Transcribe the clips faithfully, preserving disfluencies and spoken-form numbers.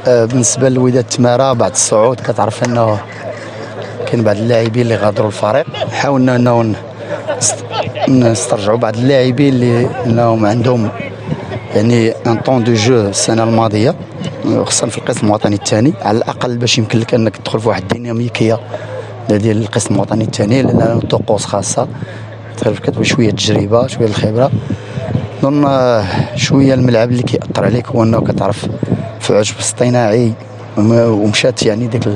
بالنسبه للوداد تماره بعد الصعود كتعرف انه كاين بعض اللاعبين اللي غادروا الفريق. حاولنا انه نسترجعوا بعض اللاعبين اللي انهم عندهم يعني ان طون دو جو السنه الماضيه، خصوصا في القسم الوطني الثاني على الاقل، باش يمكن لك انك تدخل في واحد الديناميكيه ديال القسم الوطني الثاني، لان طقوس خاصه كتبغي شويه تجربه شويه الخبره. نظن شويه الملعب اللي كيأثر عليك هو انه كتعرف في عشب اصطناعي ومشات يعني ديك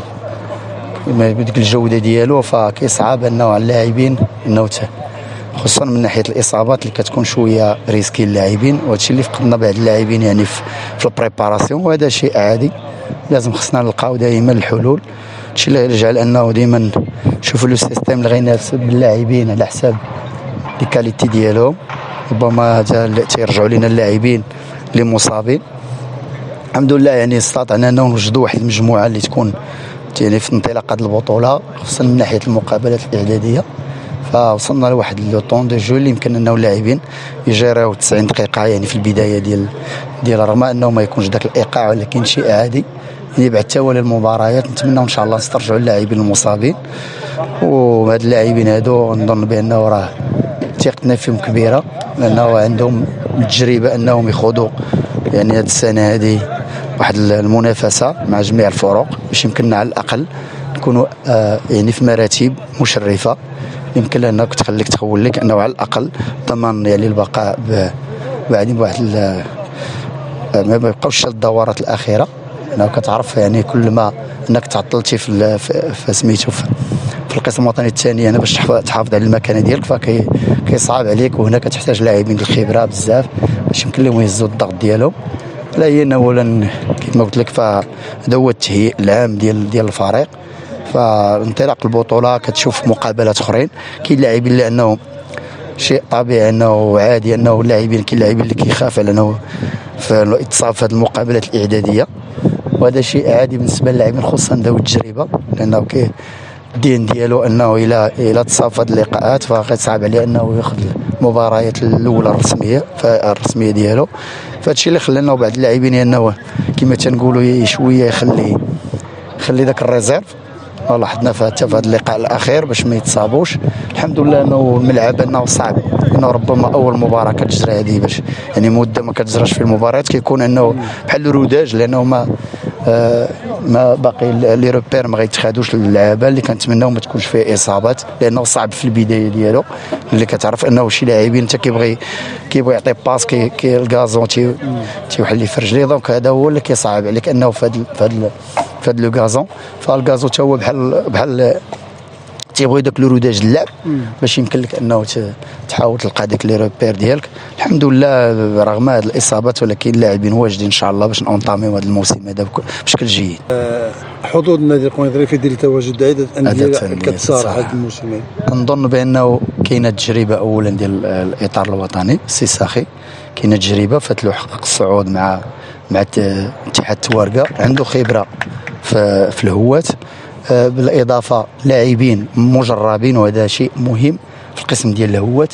ديك الجوده ديالو، فكيصعب انه على اللاعبين انه خصوصا من ناحيه الاصابات اللي كتكون شويه ريسكي اللاعبين، وهادشي اللي فقدنا بعض اللاعبين يعني في, في البريباراسيون، وهذا شيء عادي. لازم خصنا نلقاو دائما الحلول. هادشي اللي يرجع لانه دائما نشوفوا لو سيستيم اللي غيناسب اللاعبين على حساب لي كاليتي ديالهم. ربما تيرجعوا لنا اللاعبين اللي مصابين. الحمد لله يعني استطعنا انه نوجدوا واحد المجموعه اللي تكون يعني في انطلاقه البطوله، خصوصا من ناحيه المقابلات الاعداديه. فوصلنا لواحد لو طون دو جو اللي يمكن انه اللاعبين يجيريو تسعين دقيقه يعني في البدايه ديال ديال رغم انه ما يكونش ذاك الايقاع، ولكن شيء عادي يعني بعد توالي المباريات. نتمنى ان شاء الله نسترجعوا اللاعبين المصابين، وهاد اللاعبين هادو نظن بانه راه ثقتنا فيهم كبيره، لانه عندهم التجربه انهم يخوضوا يعني هاد السنه هذه واحد المنافسه مع جميع الفرق، باش يمكننا على الاقل نكونوا آه يعني في مراتب مشرفه يمكن لنا تخليك تخول لك انه على الاقل ضمان يعني البقاء بعدين بواحد ما يبقاوش الدورات الاخيره. لانه كتعرف يعني كل ما انك تعطلتي في في سميتو في القسم الوطني الثاني انا باش تحافظ على المكانه ديالك فكيصعب عليك، وهنا كتحتاج لاعبين الخبره بزاف باش يمكن لهم يهزوا الضغط ديالهم. لا هي اولا كما قلت لك فهذا هو التهيئ العام ديال ديال الفريق. فانطلاق البطوله كتشوف مقابلات اخرين، كاين لاعبين اللي انه شيء طبيعي انه عادي انه اللاعبين كاين لاعبين اللي كيخاف على انه في الاتصال في هذه المقابلات الاعداديه، وهذا شيء عادي بالنسبه للاعبين خصوصا ذوي التجربه، لانه كي الدين ديالو انه الى الى تصافى هذه اللقاءات فغيصعب عليه انه ياخذ المباريات الاولى الرسميه الرسميه ديالو. فهادشي اللي خلانا بعض اللاعبين انه كما تنقولوا شويه يخلي يخلي ذاك الريزيرف. لاحظنا حتى في هذا اللقاء الاخير باش ما يتصابوش. الحمد لله انه الملعب انه صعب، انه ربما اول مباراه كتجرى هذه باش يعني مده ما كتجراش في المباريات كيكون انه بحال الروداج، لانه ما آه ما باقي لي روبير ما غيتخادوش للعابه اللي كنتمناو ما تكونش فيه اصابات، لانه صعب في البدايه ديالو. اللي كتعرف انه شي لاعبين انت كيبغي كيبغي يعطي باس كي, كي الكازون تي تيوحل لي في رجليه، دونك هذا هو اللي كيصعب عليك انه في هذا في هذا في هذا لو كازون. فالكازو تا هو بحال بحال تيبغي داك الروداج اللعب باش يمكن لك انه تحاول تلقى داك لي روبير ديالك. الحمد لله رغم هذه الاصابات ولكن اللاعبين واجدين ان شاء الله باش نونطاميو هذا الموسم هذا بشكل جيد. حظوظ النادي القنيطري ديال تواجد عده انديه كتصارع هذا الموسم، نظن بانه كاينه تجربه اولا ديال الاطار الوطني السي ساخي، كاينه تجربه فات له حقق الصعود مع مع اتحاد توارقه، عنده خبره في, في الهوات، بالاضافه لاعبين مجربين وهذا شيء مهم في القسم ديال الهوات،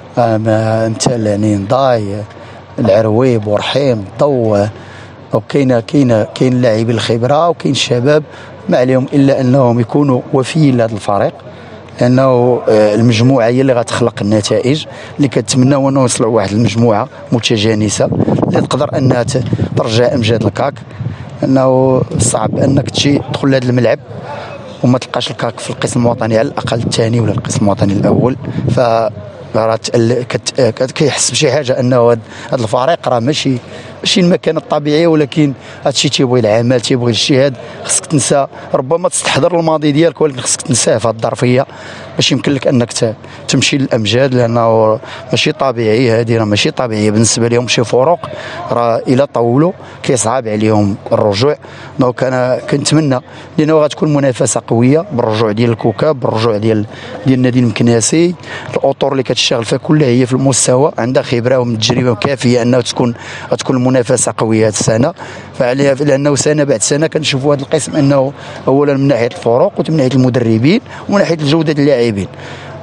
مثال يعني نضاي العرويب ورحيم الضو، وكاين كاين كاين لاعبين الخبره وكاين الشباب ما عليهم الا انهم يكونوا وفيين لهذا الفريق، لانه المجموعه هي اللي غتخلق النتائج اللي كنتمناو انه يوصلوا واحد المجموعه متجانسه اللي تقدر انها ترجع امجاد الكاك، لانه صعب انك تجي تدخل لهذا الملعب وما تلقاش الكاك في القسم الوطني على الاقل الثاني ولا القسم الوطني الاول. ف راه كيحس بشي حاجه انه هذا الفريق راه ماشي ماشي المكان الطبيعي، ولكن هادشي تيبغي العمل تيبغي الاجتهاد. خصك تنسى ربما تستحضر الماضي ديالك، ولكن خصك تنساه في هذه الظرفيه باش يمكن لك انك تمشي للامجاد، لانه ماشي طبيعي هذه راه ماشي طبيعيه بالنسبه لهم. شي فرق راه الى طولوا كيصعب عليهم الرجوع. دونك انا كنتمنى لانه غتكون منافسه قويه بالرجوع ديال الكوكب، بالرجوع ديال ديال النادي المكناسي، الاطر اللي كتشتغل فيها كلها هي في المستوى عندها خبره وتجربه كافيه انه تكون تكون المنافسه قويه هذه السنه. فعليها لانه سنه بعد سنه كنشوفوا هذا القسم انه اولا من ناحيه الفروق ومن ناحيه المدربين ومن ناحيه جوده اللاعبين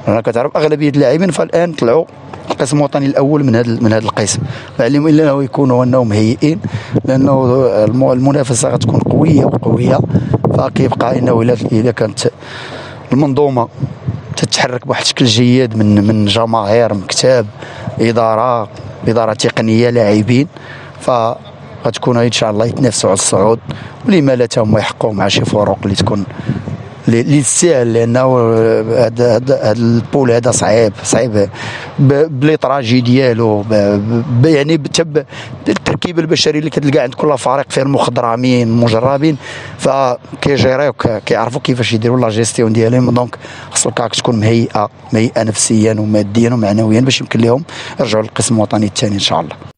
انا كتعرف اغلبيه اللاعبين فالان طلعوا القسم الوطني الاول من هذا من هذا القسم، علموا الا انه يكونوا انهم مهيئين، لانه المنافسه غتكون قويه وقويه. فكيبقى انه اذا كانت المنظومه تتحرك بواحد الشكل جيد من من جماهير، مكتب، اداره اداره تقنيه، لاعبين، فغتكون ان شاء الله يتنافسوا على الصعود، ولما لا هما يحققوا مع شي فروق اللي تكون اللي تستاهل، لانه هذا هذا البول هذا صعيب صعيب بليطراجي ديالو، يعني التركيب البشري اللي كتلقى عند كل فريق فيه المخضرمين المجربين، فكيجيريو كيعرفوا كيفاش يديروا لا جيستيون ديالهم. دونك خصك تكون مهيئه مهيئه نفسيا وماديا ومعنويا باش يمكن لهم يرجعوا للقسم الوطني الثاني ان شاء الله.